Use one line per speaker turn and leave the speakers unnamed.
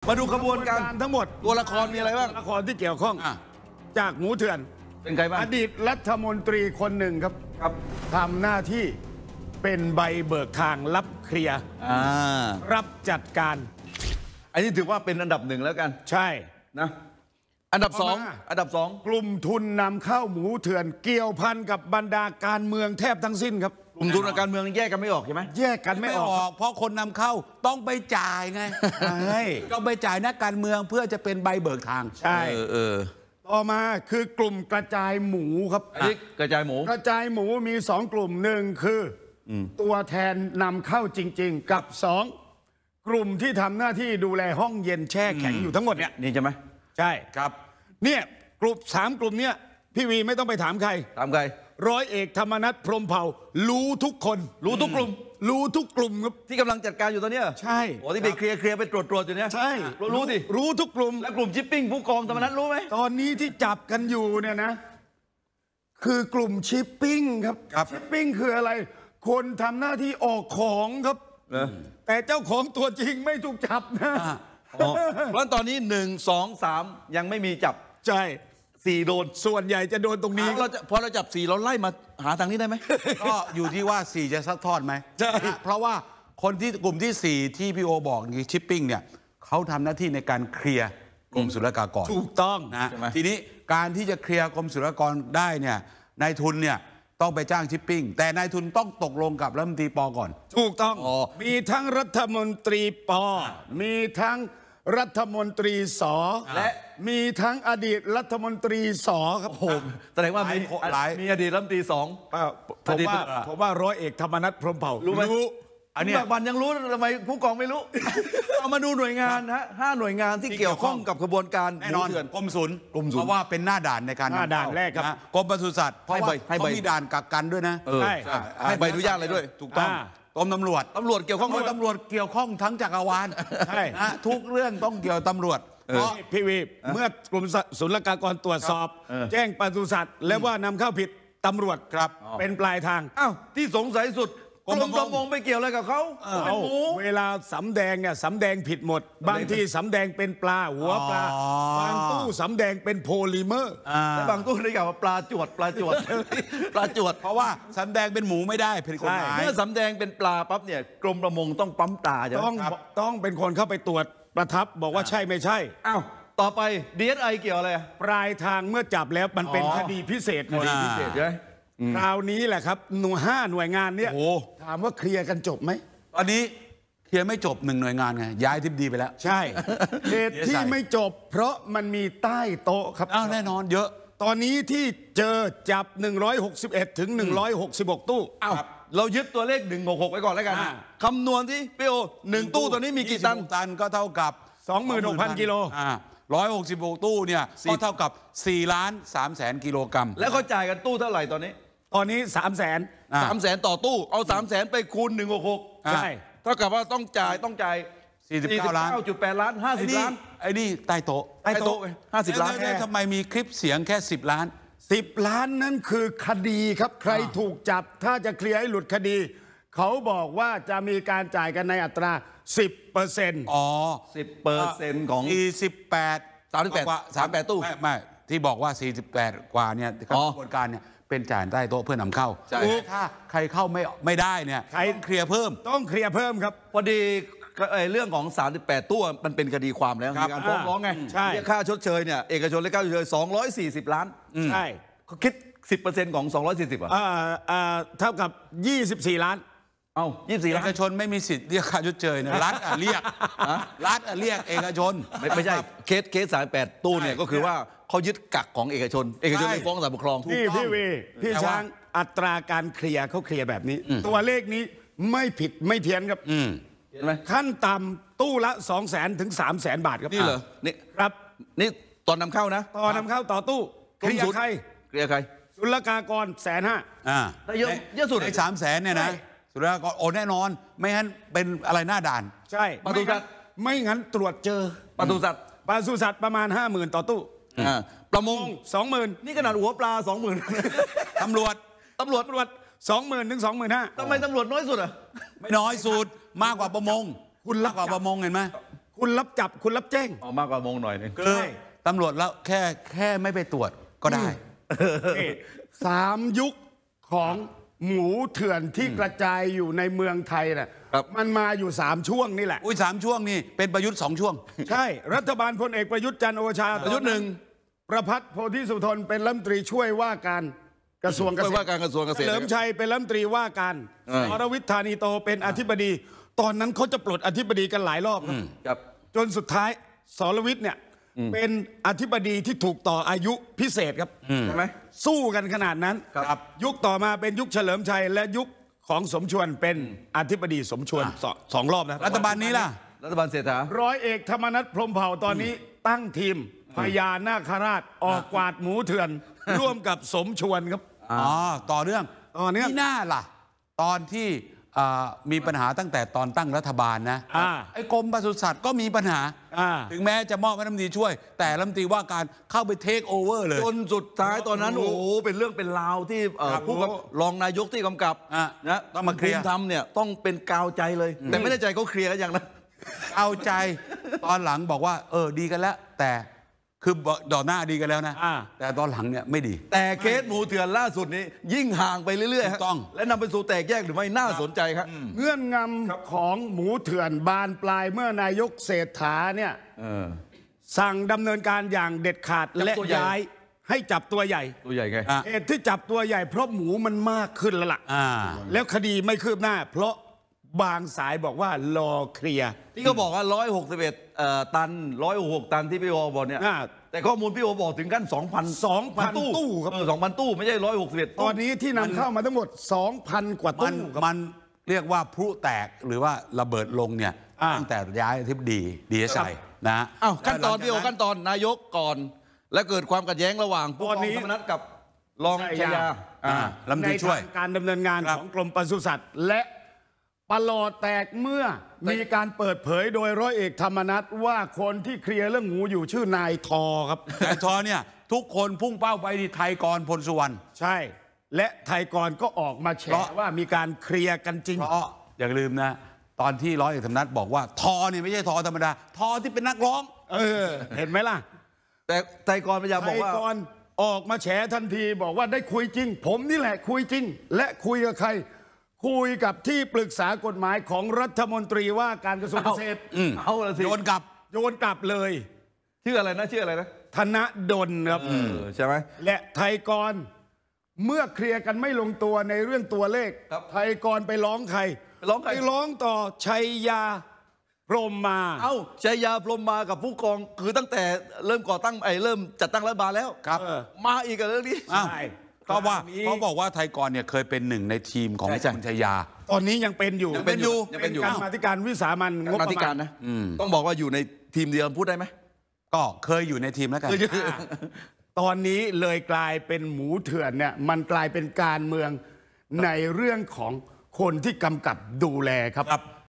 มาดูขบวนการ
ทั้งหมด
ตัวละครมีอะไรบ้าง
ละครที่เกี่ยวข้องจากหมูเถื่อน
เป็นใครบ้าง
อดีตรัฐมนตรีคนหนึ่งครับทำหน้าที่เป็นใบเบิกทางรับเคลียร์รับจัดการ
อันนี้ถือว่าเป็นอันดับหนึ่งแล้วกัน
ใช่
นะอันดับสอง
กลุ่มทุนนำเข้าหมูเถื่อนเกี่ยวพันกับบรรดาการเมืองแทบทั้งสิ้นครับ
กลุ่มทุนการเมืองแยกกันไม่ออกใช่ไหม
แยกกันไม่ออก
เพราะคนนำเข้าต้องไปจ่ายไงต้องไปจ่ายนักการเมืองเพื่อจะเป็นใบเบิกทาง
ใช่ต่อมาคือกลุ่มกระจายหมูครับ
กระจายห
มูมี2 กลุ่มหนึ่งคือตัวแทนนำเข้าจริงๆกับ2 กลุ่มที่ทำหน้าที่ดูแลห้องเย็นแช่แข็งอยู่ทั้งหมดเนี่ย
นี่ใช่ไหม
ใช่
ครับ
เนี่ยกลุ่ม3 กลุ่มเนี่ยพี่วีไม่ต้องไปถามใครร้อยเอกธรรมนัสพรหมเผ่ารู้ทุกคน
รู้ทุกกลุ่ม
ครับ
ที่กำลังจัดการอยู่ตอนนี้
ใช่
โอ้ที่ไปเคลียร์ไปตรวจอยู่เนี่ย
ใช่รู้ทุกกลุ่ม
และกลุ่มชิปปิ้งผู้กองธรรมนัสรู้ไหม
ตอนนี้ที่จับกันอยู่เนี่ยนะคือกลุ่มชิปปิ้งครับชิปปิ้งคืออะไรคนทำหน้าที่ออกของครับแต่เจ้าของตัวจริงไม่ถูกจับนะ
เพราะตอนนี้1 2 3ยังไม่มีจับ
ใช่
4โดน
ส่วนใหญ่จะโดนตรงนี้
พอเราจับ4เราไล่มาหาทางนี้ได้ไหม
ก็อยู่ที่ว่า4จะซัดทอดไหม
ใช่
เพราะว่าคนที่กลุ่มที่4ที่พี่โอบอกนี่ชิปปิ้งเนี่ยเขาทำหน้าที่ในการเคลียร์กรมศุลกากร
ถูกต้อง
นะทีนี้การที่จะเคลียร์กรมศุลกากรได้เนี่ยนายทุนเนี่ยต้องไปจ้างชิปปิ้งแต่นายทุนต้องตกลงกับรัฐมนตรีป.ก่อน
ถูกต้องมีทั้งรัฐมนตรีป.มีทั้งรัฐมนตรีส.และมีทั้งอดีตรัฐมนตรีส.ครับ
ผมแสดงว่ามีอดีตรัฐมนตรี
ผมว่าร้อยเอกธรรมนัสพรหมเผ่า
รู้อันนี้วันยังรู้ทำไมผู้กองไม่รู้เอามาดูหน่วยงานฮะ5 หน่วยงานที่เกี่ยวข้องกับกระบวนการ
แน่นอนกรมศุลเพราะว่าเป็นหน้าด่านในการ
หน้าด่านแรกครับ
กรมปศุสัตว์เพราะว่าเขามีด่านกักกันด้วยนะ
ให้ใบอนุญาตอะไรด้วย
ถูกต้องกรมตำรวจ
เกี่ยวข้อง
ตำรวจเกี่ยวข้องทั้งจักรวาลทุกเรื่องต้องเกี่ยวตำรวจ
เพราะพี่วีเมื่อกลุ่มศุลกากรตรวจสอบแจ้งปศุสัตว์แล้วว่านำเข้าผิดตำรวจ
ครับ
เป็นปลายทาง
อ้าวที่สงสัยสุดกรมประมงไปเกี่ยวอะไรกับเขา
เวลาสำแดงเนี่ยสำแดงผิดหมดบางที่สำแดงเป็นปลาหัวปลาบางตู้สำแดงเป็นโพลิเมอร์
บางตู้ได้กล่าวว่าปลาจวดเพ
ราะว่าสำแดงเป็นหมูไม่ได้ผิดกฎหมาย
เมื่อสำแดงเป็นปลาปั๊บเนี่ยกรมประมงต้องปั๊มตา
ต้องเป็นคนเข้าไปตรวจประทับบอกว่าใช่ไม่ใช่
อ้าวต่อไป DSI เกี่ยวอะไร
ปลายทางเมื่อจับแล้วมันเป็นคดีพิเศษใช่ไหมคราวนี้แหละครับ5 หน่วยงานเนี่ยถามว่าเคลียร์กันจบไหม
ตอนนี้เคลียร์ไม่จบ1 หน่วยงานไงย้ายทิพดีไปแล้ว
ใช่เหตุที่ไม่จบเพราะมันมีใต้โต๊ะครับ
แน่นอนเยอะ
ตอนนี้ที่เจอจับ161ถึง166ตู้
เรายึดตัวเลข166ไว้ก่อนแล้วกันคำนวณที่พี่โอ1ตู้ตัวนี้มีกี่ตัน
ก็เท่ากับ
26,000 กิโล
166 ตู้เนี่ยก็เท่ากับ4,300,000 กิโลกรัม
แล้วเขาจ่ายกันตู้เท่าไหร่ตอนนี้
300,000
ต่อตู้เอา300,000ไปคูณ166
ใช่
เท่ากับว่าต้องจ่าย
49 ล้าน
9.8 ล้าน50 ล้าน
ไอ้นี่ใต้โต๊ะ
50 ล้าน
ทำไมมีคลิปเสียงแค่10 ล้าน
10 ล้านนั่นคือคดีครับใครถูกจับถ้าจะเคลียร์ให้หลุดคดีเขาบอกว่าจะมีการจ่ายกันในอัตรา 10%
10%ของ38ตู้
ไม่ที่บอกว่า48 กว่าเนี่ยกระบวนการเนี่ยเป็นจ่ายใต้โต๊ะเพื่อนำเข้าถ้าใครเข้าไม่ได้เนี่ยต้องเคลียร์เพิ่ม
ครับ
พอดีเรื่องของ38ตู้มันเป็นคดีความแล้วมีการฟ้องร้องไงเรียกค่าชดเชยเนี่ยเอกชนเรียกค่าชดเชย240 ล้าน
ใช่
เขาคิด 10% ของ240
เท่ากับ24 ล้าน
24 ล้าน
เอกชนไม่มีสิทธิ์เรียกค่าชดเชยนะรัฐเรียกเอกชน
ไม่ใช่เคส38ตู้เนี่ยก็คือว่าเขายึดกักของเอกชนไปฟ้องศาลปกครอง
พี่ช้างอัตราการเคลียร์เขาเคลียร์แบบนี้ตัวเลขนี้ไม่ผิดไม่เพี้ยนครับขั้นต่ำตู้ละ200,000 ถึง 300,000 บาทครับ
นี่เหรอนี่
ครับ
นี่ตอนนำเข้านะ
ตอนนำเข้าต่อตู้เคลียร์ใครศุลกากร
150,000ได้เยอะสุด
ไอ้300,000เนี่ยนะศุลกากรแน่นอนไม่งั้นเป็นอะไรหน้าด่าน
ใช่
ปศุสัตว์
ไม่งั้นตรวจเจอ
ปศุสัต
ว์ประมาณ 50,000 ต่อตู้
ประมง
20,000
นี่ขนาดหัวปลา 20,000
ตำรวจ
20,000 ถึง 25,000
ทำไมตำรวจน้อยสุดอ่ะ
ไม่น้อยสุดมากกว่าประมงคุณมากกว่าประมงเห็นไหม
คุณรับจับคุณรับแจ้ง
เอามากกว่าโมงหน่อยนึง
คือตำรวจแล้วแค่ไม่ไปตรวจก็ได้
3 ยุคของหมูเถื่อนที่กระจายอยู่ในเมืองไทยน่ะมันมาอยู่3 ช่วงนี่แหละ
อุ้ย3 ช่วงนี่เป็นประยุทธ์2 ช่วง
ใช่ รัฐบาลพลเอกประยุทธ์จันทร์โอชา
ประยุทธ์หนึ่ง
ประพัฒน์โพธิสุทนเป็นรัฐมนตรีช่วยว่าการกระทรวงเกษตร
ว่าการกระทรวงเกษตร
เฉลิมชัยเป็นรัฐมนตรีว่าการวรวิทย์ธานีโตเป็นอธิบดี ตอนนั้นเขาจะปลดอธิบดีกันหลายรอบครับ
ครับ
จนสุดท้ายสรวิทย์เนี่ยเป็นอธิบดีที่ถูกต่ออายุพิเศษครับ
ใช่ไหม
สู้กันขนาดนั้น
ครับ
ยุคต่อมาเป็นยุคเฉลิมชัยและยุคของสมชวนเป็นอธิบดีสมชวนสองรอบนะ
รัฐบาลนี้ล่ะ
รัฐบาลเศรษฐา
ร้อยเอกธรรมนัฐพรหมเผ่าตอนนี้ตั้งทีมพญานาคราชออกกวาดหมูเถื่อน ร่วมกับสมชวนครับ
อ๋อ ต่อเนื่อง ที่น่าล่ะ ตอนที่มีปัญหาตั้งแต่ตอนตั้งรัฐบาลนะ ไอ้กรมปศุสัตว์ก็มีปัญหา ถึงแม้จะมอบให้รัฐมนตรีช่วย แต่รัฐมนตรีว่าการเข้าไปเทคโอเวอร์เลย
จนสุดท้ายตอนนั้นโอ้โหเป็นเรื่องเป็นราวที่ผู้กับรองนายกที่กำกับนะ
ต้องมาเคลียร์
ภูมิธรรมเนี่ยต้องเป็นกาวใจเลย แต่ไม่แน่ใจเขาเคลียร์กันยังนะ
เอาใจตอนหลังบอกว่า ดีกันแล้ว แต่คือดอกหน้าดีกันแล้วนะ แต่ตอนหลังเนี่ยไม่ดี
แต่เคสหมูเถื่อนล่าสุดนี้ยิ่งห่างไปเรื่อยๆ
ถูกต้อง
และนำไปสู่แตกแยกหรือไม่น่าสนใจครับ
เงื่อนงำของหมูเถื่อนบานปลายเมื่อนายกเศรษฐาเนี่ยสั่งดำเนินการอย่างเด็ดขาด
จับ
และ
ตัวใหญ่
ย้ายให้จับตัวใหญ่
ตัวใหญ่ไง
เหตุที่จับตัวใหญ่เพราะหมูมันมากขึ้นแล้วล่ะ แล้วคดีไม่คืบหน้า เพราะบางสายบอกว่ารอเคลียร์
ที่เขาบอกว่า161ตัน106 ตันที่พี่โอบอกเนี่ยแต่ข้อมูลพี่โอบอกถึงขั้น 2,000
ตู้ครับ
2,000 ตู้ไม่ใช่161
ตอนนี้ที่นำเข้ามาทั้งหมด 2,000 กว่า
มัน
ตู้ครับ
มันเรียกว่าพลุแตกหรือว่าระเบิดลงเนี่ยตั้งแต่ย้ายอธิบดีDSI นะ
อ้าวขั้นตอนพี่โอขั้นตอนนายกก่อน และเกิดความขัดแย้งระหว่างผู้กองธรรมนัฐกับรองชยา
รัฐมน
ใน
ตรีช่วย
ทางการดำเนินงานของกรมปศุสัตว์และปลอดแตกเมื่อมีการเปิดเผยโดยร้อยเอกธรรมนัฐว่าคนที่เคลียร์เรื่องหมูอยู่ชื่อนายทอครับ
นายทอเนี่ยทุกคนพุ่งเป้าไปที่ไทยกรพลสุวรรณ
ใช่ และไทยกรก็ออกมาแฉว่ามีการเคลียร์กันจริง
เพราะอย่าลืมนะ ตอนที่ร้อยเอกธรรมนัฐบอกว่าทอเนี่ยไม่ใช่ทอธรรมดา ทอที่เป็นนักร้อง
เห็นไหมล่ะ
แต่ไทยกรพยายาม
ไท
บอก
ย
ว่าก
รออกมาแฉทันทีบอกว่าได้คุยจริง ผมนี่แหละคุยจริง และคุยกับใคร คุยกับที่ปรึกษากฎหมายของรัฐมนตรีว่าการกระทรวงเกษตร
เอาละสิ
โยนกลับ
โยนกลับเลย
ชื่ออะไรนะชื่ออะไรนะ
ธนดลครับ
ใช่ไหม
และไทยกรเมื่อเคลียร์กันไม่ลงตัวในเรื่องตัวเลข
ครับ
ไทยกรไปร้องใคร
ไปร้องใคร
ไปร้องต่อชัยยาพรหมมา
เอ้าชัยยาพรหมมากับผู้กองคือตั้งแต่เริ่มก่อตั้งเริ่มจัดตั้งรัฐบาลแล้ว
ครับ
มาอีกกับเรื่องนี้
อ้าว
ใช่
ก็ว่า
คราวนี้
เขาบอกว่าไทยกรเนี่ยเคยเป็นหนึ่งในทีมของ
ใช่ใช่
คุณชยา
ตอนนี้ยังเป็นอยู่
ยังเป็นอยู่ยังเป็นอยู่
การมาธิการวิสามันงบ
มา
ประ
ธิ
มา
การ
ณ
นะต้องบอกว่าอยู่ในทีมเดียวพูดได้ไหม
ก็เคยอยู่ในทีมแล้วกัน
ตอนนี้เลยกลายเป็นหมูเถื่อนเนี่ยมันกลายเป็นการเมืองในเรื่องของคนที่กำกับดูแลครับ